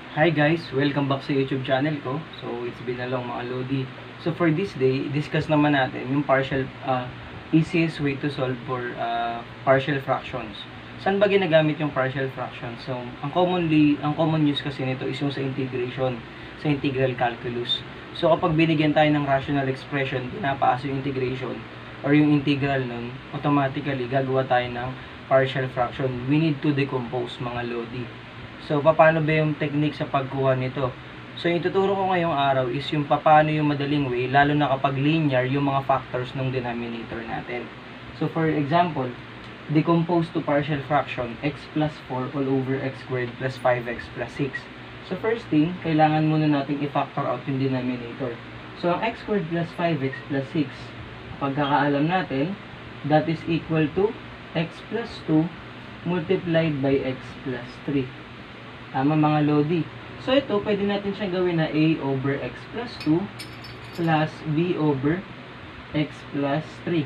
Hi guys! Welcome back sa YouTube channel ko. So, it's been a long mga lodi. So, for this day, discuss naman natin yung easiest way to solve for partial fractions. Saan ba ginagamit yung partial fractions? So, ang common use kasi nito is yung sa integration, sa integral calculus. So, kapag binigyan tayo ng rational expression, pinapaasa yung integration or yung integral nun, automatically gagawa tayo ng partial fraction. We need to decompose mga lodi. So, paano ba yung technique sa pagkuha nito? So, yung ituturo ko ngayong araw is yung paano yung madaling way, lalo na kapag linear yung mga factors ng denominator natin. So, for example, decompose to partial fraction, x plus 4 all over x squared plus 5x plus 6. So, first thing, kailangan muna natin i-factor out yung denominator. So, ang x squared plus 5x plus 6, pagkakaalam natin, that is equal to x plus 2 multiplied by x plus 3. Tama mga lodi. So ito, pwede natin siyang gawin na a over x plus 2 plus b over x plus 3.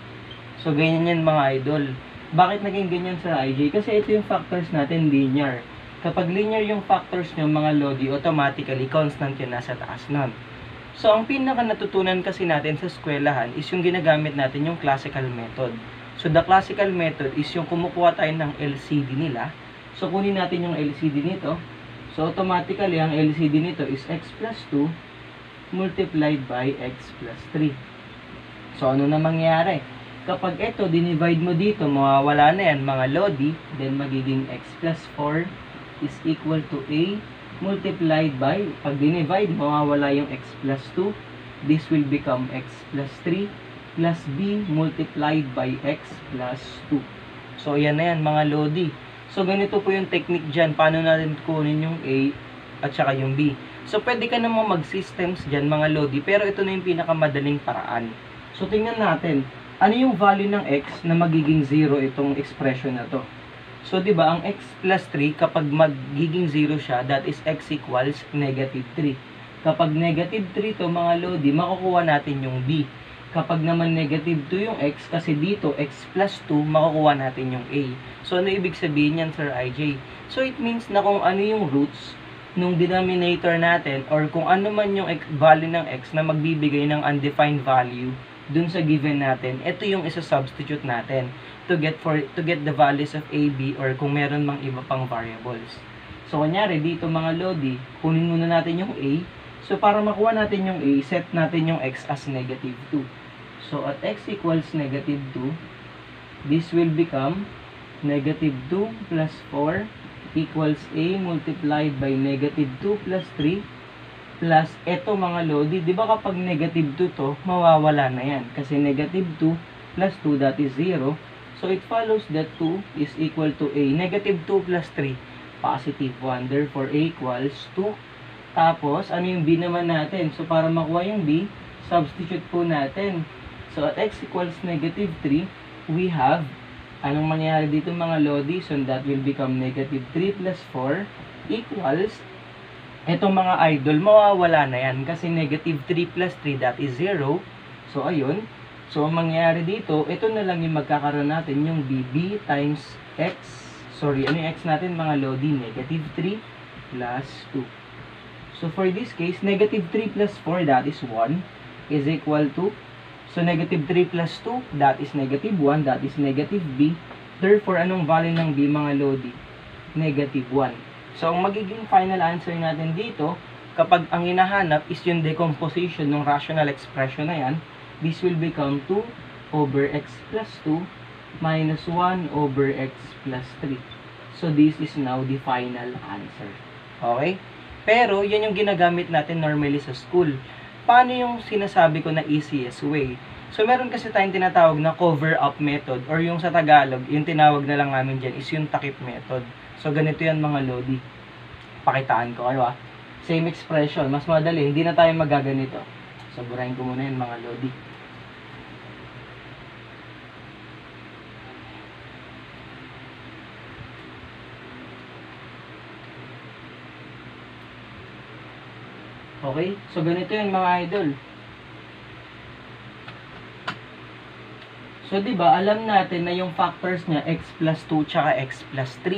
So ganyan yan mga idol. Bakit naging ganyan sa IJ? Kasi ito yung factors natin linear. Kapag linear yung factors nyo mga lodi, automatically constant yun nasa taas nun. So ang pinaka natutunan kasi natin sa eskwelahan is yung ginagamit natin yung classical method. So the classical method is yung kumukuha tayo ng LCD nila. So, kunin natin yung LCD nito. So, automatically, ang LCD nito is x plus 2 multiplied by x plus 3. So, ano na mangyayari? Kapag ito, dinivide mo dito, mawawala na yan, mga lodi. Then, magiging x plus 4 is equal to a multiplied by, pag dinivide, mawawala yung x plus 2. This will become x plus 3 plus b multiplied by x plus 2. So, yan na yan, mga lodi. So, ganito po yung technique dyan. Paano natin kunin yung A at saka yung B. So, pwede ka namang mag-systems dyan, mga lodi. Pero ito na yung pinakamadaling paraan. So, tingnan natin. Ano yung value ng x na magiging 0 itong expression na to? So, di ba ang x plus 3, kapag magiging 0 siya, that is x equals negative 3. Kapag negative 3 to, mga lodi, makukuha natin yung B. Kapag naman negative 2 yung x, kasi dito x plus 2, makukuha natin yung a. So, ano ibig sabihin yan, Sir IJ? So, it means na kung ano yung roots nung denominator natin or kung ano man yung value ng x na magbibigay ng undefined value dun sa given natin, ito yung isa-substitute natin to get the values of a, b, or kung meron mang iba pang variables. So, kunyari, dito mga lodi, kunin muna natin yung a. So, para makuha natin yung a, set natin yung x as negative 2. So, at x equals negative 2, this will become negative 2 plus 4 equals a multiplied by negative 2 plus 3 plus eto mga lodi. Di ba kapag negative 2 to, mawawala na yan. Kasi negative 2 plus 2, that is 0. So, it follows that 2 is equal to a. Negative 2 plus 3, positive 1. Therefore, a equals 2. Tapos, ano yung b naman natin? So, para makuha yung b, substitute po natin. So, at x equals negative 3, we have, anong mangyayari dito mga lodi? So, that will become negative 3 plus 4 equals, etong mga idol, mawawala na yan. Kasi negative 3 plus 3, that is 0. So, ayun. So, ang mangyayari dito, ito na lang yung magkakaroon natin, yung b times x. Sorry, ano yung x natin mga lodi? Negative 3 plus 2. So, for this case, negative 3 plus 4, that is 1, is equal to, so, negative 3 plus 2, that is negative 1, that is negative b. Therefore, anong value ng b, mga lodi? Negative 1. So, ang magiging final answer natin dito, kapag ang hinahanap is yung decomposition ng rational expression na yan, this will become 2 over x plus 2 minus 1 over x plus 3. So, this is now the final answer. Okay? Pero, yan yung ginagamit natin normally sa school. Paano yung sinasabi ko na easiest way? So, meron kasi tayong tinatawag na cover-up method or yung sa Tagalog, yung tinawag na lang namin dyan is yung Takip method. So, ganito yan mga lodi. Pakitaan ko kayo Same expression, mas madali. Hindi na tayo magaganito. So, burahin ko muna yan mga lodi. Okay? So, ganito yun mga idol. So, di ba alam natin na yung factors niya x plus 2 tsaka x plus 3.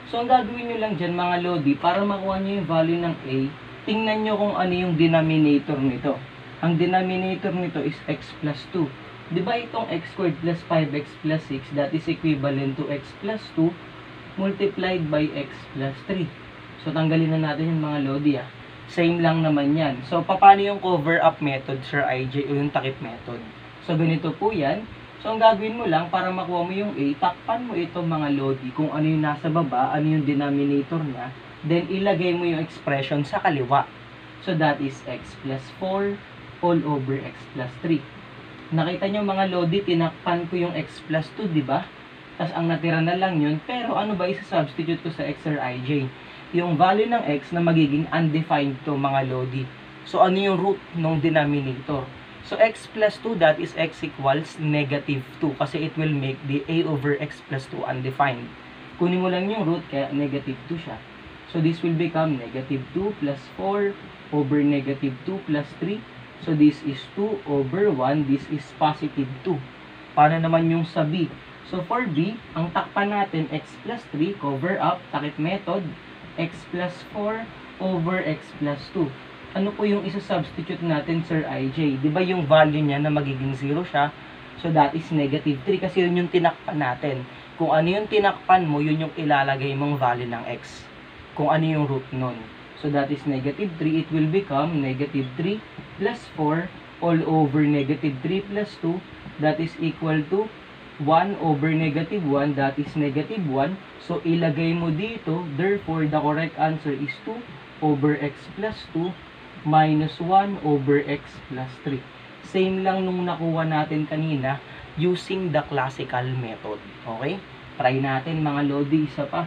So, ang gagawin nyo lang dyan mga lodi, para makuha nyo yung value ng A, tingnan nyo kung ano yung denominator nito. Ang denominator nito is x plus 2. Diba itong x squared plus 5x plus 6, that is equivalent to x plus 2 multiplied by x plus 3. So, tanggalin na natin yung mga lodi Same lang naman yan. So, paano yung cover up method, Sir IJ, o yung takip method? So, ganito po yan. So, ang gagawin mo lang, para makuha mo yung A, takpan mo itong mga lodi, kung ano yung nasa baba, ano yung denominator niya, then ilagay mo yung expression sa kaliwa. So, that is x plus 4 all over x plus 3. Nakita nyo mga lodi, tinakpan ko yung x plus 2, di ba? Tapos, ang natira na lang yun, pero ano ba isa-substitute ko sa x or IJ? Yung value ng x na magiging undefined to mga lodi. So, ano yung root ng denominator? So, x plus 2, that is x equals negative 2 kasi it will make the a over x plus 2 undefined. Kunin mo lang yung root, kaya negative 2 siya. So, this will become negative 2 plus 4 over negative 2 plus 3. So, this is 2 over 1. This is positive 2. Paano naman yung sa b? So, for b, ang takpan natin, x plus 3, cover up, takip method, x plus 4 over x plus 2. Ano po yung isa-substitute natin, Sir IJ? Di ba yung value niya na magiging 0 siya? So, that is negative 3 kasi yun yung tinakpan natin. Kung ano yung tinakpan mo, yun yung ilalagay mong value ng x. Kung ano yung root nun. So, that is negative 3. It will become negative 3 plus 4 all over negative 3 plus 2. That is equal to 1 over negative 1. That is negative 1. So, ilagay mo dito. Therefore, the correct answer is 2 over x plus 2 minus 1 over x plus 3. Same lang nung nakuha natin kanina using the classical method. Okay? Try natin mga lodi, isa pa.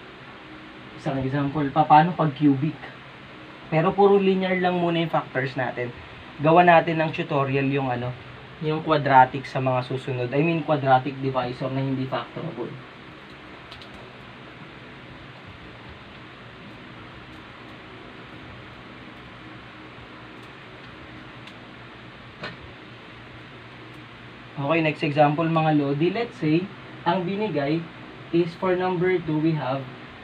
Isang example, paano pag cubic? Pero puro linear lang muna yung factors natin. Gawa natin ng tutorial yung yung quadratic sa mga susunod. I mean quadratic divisor na hindi factorable. Okay, next example mga lodi. Let's say, ang binigay is for number 2, we have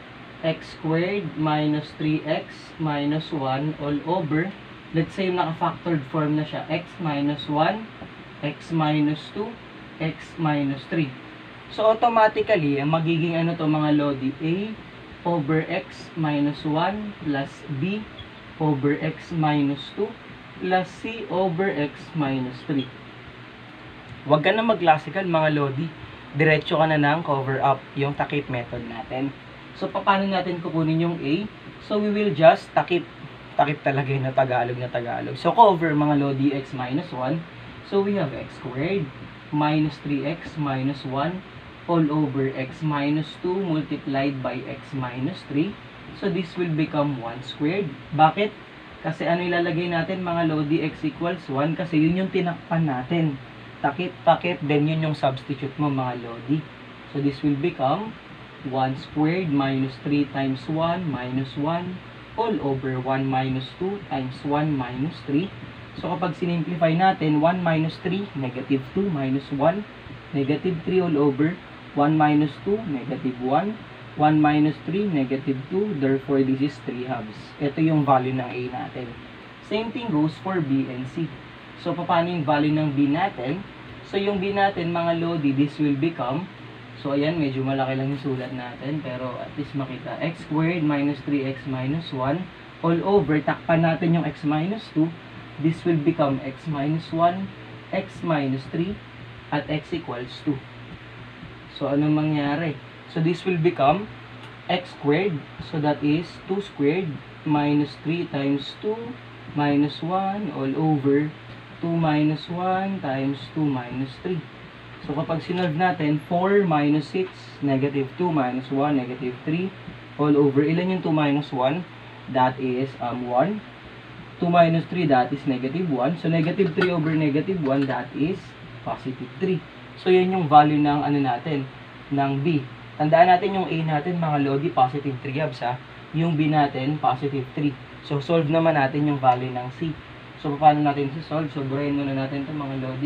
x squared minus 3x minus 1 all over. Let's say, naka-factored form na siya. X minus 1, x minus 2, x minus 3. So, automatically, magiging to mga lodi? A over x minus 1 plus b over x minus 2 plus c over x minus 3. Huwag ka na mag-classical mga lodi. Diretso ka na ng cover up, yung takip method natin. So, paano natin kukunin yung A? So, we will just takip. Takip talaga yung Tagalog na Tagalog. So, cover mga lodi x minus 1. So, we have x squared minus 3x minus 1 all over x minus 2 multiplied by x minus 3. So, this will become 1 squared. Bakit? Kasi ano ilalagay natin mga lodi? X equals 1 kasi yun yung tinakpan natin. Takip, then yun yung substitute mo mga lodi. So, this will become 1 squared minus 3 times 1 minus 1 all over 1 minus 2 times 1 minus 3. So, kapag sinimplify natin, 1 minus 3, negative 2 minus 1, negative 3 all over 1 minus 2, negative 1, 1 minus 3, negative 2, therefore this is 3 halves. Ito yung value ng A natin. Same thing goes for B and C. So, paano yung value ng B natin? So, yung B natin, mga lodi, this will become, so, ayan, medyo malaki lang yung sulat natin, pero at least makita, x squared minus 3x minus 1, all over, takpan natin yung x minus 2, this will become x minus 1, x minus 3, at x equals 2. So, anong mangyari? So, this will become x squared, so that is 2 squared minus 3 times 2 minus 1 all over 2 minus 1 times 2 minus 3. So, kapag sinolve natin, 4 minus 6, negative 2 minus 1, negative 3, all over, ilan yung 2 minus 1? That is 1. 2 minus 3, that is negative 1. So, negative 3 over negative 1, that is positive 3. So, yan yung value ng natin, ng B. Tandaan natin yung A natin, mga lodi, positive 3 halves ha. Yung B natin, positive 3. So, solve naman natin yung value ng C. So, paano natin solve? So, burahin muna natin ito mga lodi.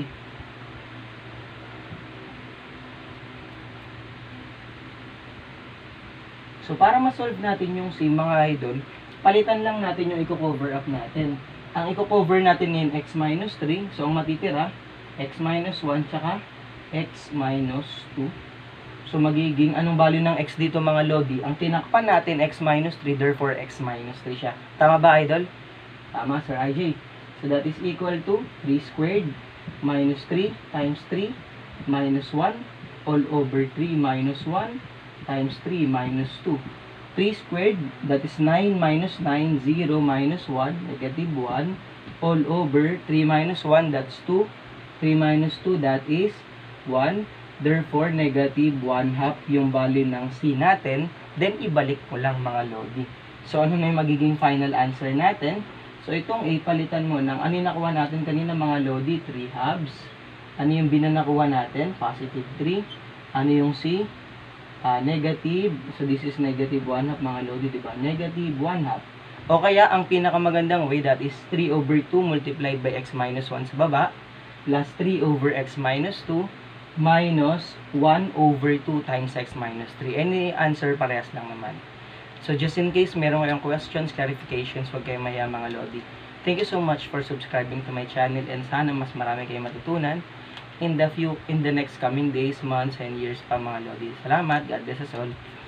So, para ma-solve natin yung C, mga idol, palitan lang natin yung i-cover up natin. Ang i-cover natin ngayon, x minus 3. So, ang matitira, x minus 1, tsaka x minus 2. So, magiging, anong value ng x dito mga lodi? Ang tinakpan natin, x minus 3, therefore, x minus 3 siya. Tama ba, idol? Tama, Sir IJ. So, that is equal to 3 squared minus 3 times 3 minus 1 all over 3 minus 1 times 3 minus 2. 3 squared, that is 9 minus 9, 0 minus 1, negative 1, all over 3 minus 1, that's 2. 3 minus 2, that is 1. Therefore, negative 1 half yung value ng C natin. Then, ibalik mo lang mga lodi. So, ano na yung magiging final answer natin? So, itong A, palitan mo ng ano yung nakuha natin kanina mga lodi? 3 halves. Ano yung binanakuha natin? Positive 3. Ano yung C? Negative. So, this is negative 1 half mga lodi, diba? Negative 1 half. O kaya, ang pinakamagandang way, that is 3 over 2 multiplied by x minus 1 sa baba, plus 3 over x minus 2, minus 1 over 2 times x minus 3. Any answer, parehas lang naman. So, just in case meron kayong questions, clarifications, huwag kayong mahiya mga lodi. Thank you so much for subscribing to my channel and sana mas marami kayong matutunan in the next coming days, months, and years pa mga lodi. Salamat. God bless us all.